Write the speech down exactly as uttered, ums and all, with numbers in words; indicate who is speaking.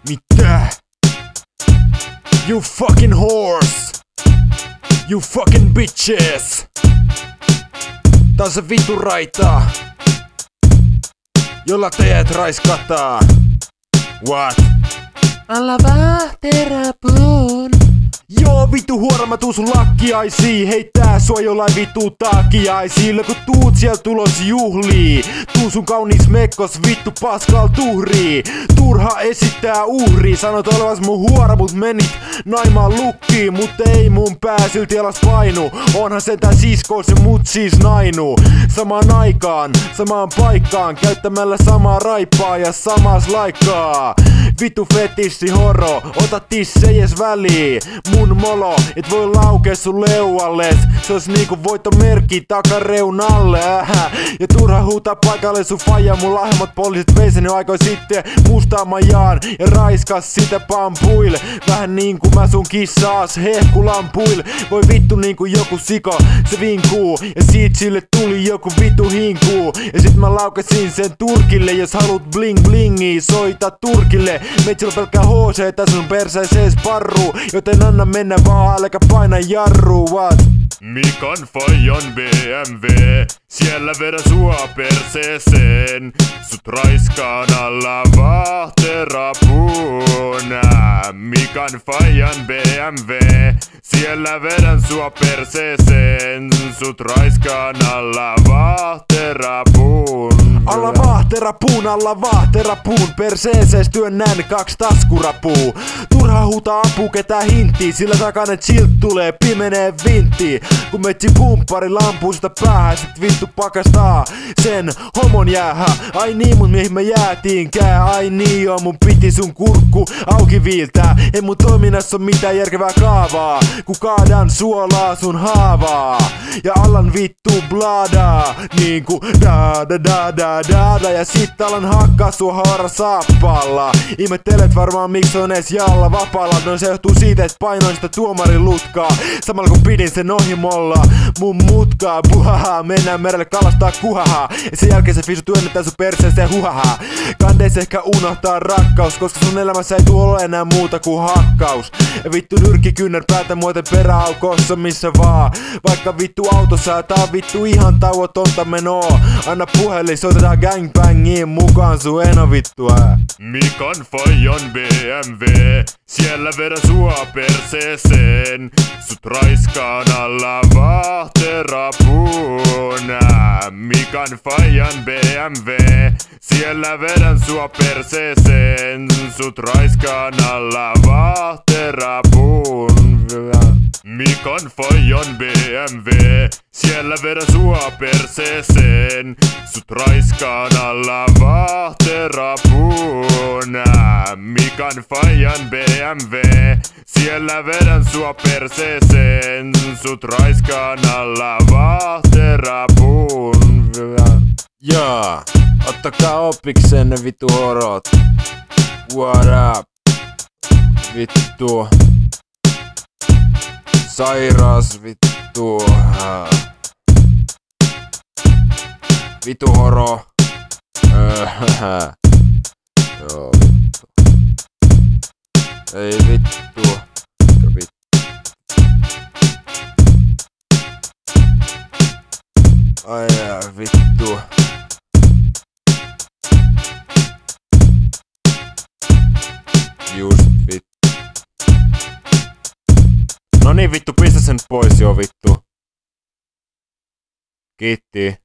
Speaker 1: Mitä? You fucking horse! You fucking bitches! Tää on se vitu raita, jolla teet raiskataan. What?
Speaker 2: Alla vahterapuun.
Speaker 1: Joo vitu huora, mä tuun sun lakkiaisiin. Heittää sua jollain vitu takiaisilla. Kun tuut sielt tulos juhlii, tuu sun kaunis mekkos vittu paskal tuhrii. Turha esittää uhrii, sanot olevas mun huora, mut menit naimaan lukkiin. Mut ei mun pää silti alas painu, onhan sentään siskois ja mut siis nainu. Samaan aikaan, samaan paikkaan, käyttämällä samaa raippaa ja samas laikkaa. Vitu fetissi horo, ota tissejes väliin. Mun molo, et voi laukea sun leualles. Se ois niinku voittomerkki takareunalle, ähä. Ja turha huutaa paikalle sun faija. Mun lahjemmat poliisit vei sen jo aikoi sitten mustaan majaan ja raiskas sitä pampuille. Vähän niinku mä sun kissaas hehkulampuil. Voi vittu niinku joku siko, se vinkuu. Ja siitä sille tuli joku vitu hinkuu. Ja sit mä laukasin sen Turkille. Jos haluut bling blingi, soita Turkille. Meitsillä on pelkkää H C, tässä sun perseesees parruu. Joten anna mennä vaan, äläkä paina jarruu, what?
Speaker 3: Mikan faijan B M W, siellä vedä sua perseeseen. Sut raiskaan alla vahterapuuna. Mikan faijan B M W, siellä vedän sua perseeseen. Sut raiskaan alla vahterapuun.
Speaker 1: Alla vahterapuun, alla vahterapuun. Perseesees työnnän kaks taskurapuu. Turha huutaa apuu ketään hinttii, sillä takan et silt tulee pimenee vintti. Kun metsi pumppari lampuu sitä päähän, sit vittu pakastaa sen homon jäähä. Ai niin, mut mihin me jäätiinkään? Ai niin joo, mun piti sun kurkku auki viiltää. Ei mun toiminnassa oo mitään järkevää kaavaa, kun kaadan suolaa sun haavaa. Ja alan vittu bladaa, niinku da da da da da da. Ja sit alan hakkaa sua haara saappaalla. Ihmettelet varmaan miksi on ees jalla vapaalla. No se johtuu siitä, et painoin sitä tuomarin lutkaa samalla kun pidin sen ohimolla mun mutkaa. Buhaha, mennään merelle kalastaa kuhaha. Ja sen jälkeen se fisu työnnetää sun perseeseen huhaha. Kandeis ehkä unohtaa rakkaus, koska sun elämässä ei tuu ole enää muuta kuin hakkaus. Ja vittu nyrkkikynnär päätä muoten peräaukossa missä vaan. Vaikka vittu autossa ja tää on vittu ihan tauotonta menoa. Anna puhelin, soitetaan gangbangiin mukaan sun eno vittua.
Speaker 3: Mikan faijan B M W, siellä vedä sua perseeseen. Sut raiskaan alla vahterapuuna. Mikan faijan B M W, siellä vedän sua perseeseen. Sut raiskaan alla vahterapuun. Mikan faijan B M W, siellä vedä sua perseeseen. Sut raiskaan alla vahterapuuna. Mikan faijan B M W, siellä vedän sua perseeseen. Sut raiskaan alla vahterapuun.
Speaker 1: Jaa, ottakaa opiksenne vitu horot. What up? Vittu. Sairas vittu. Vitu horo. Joo vittu. Ei vittu. Vittu. Ai jaa, vittu. Just vittu. No niin vittu, pistä sen pois jo vittu. Kiitti.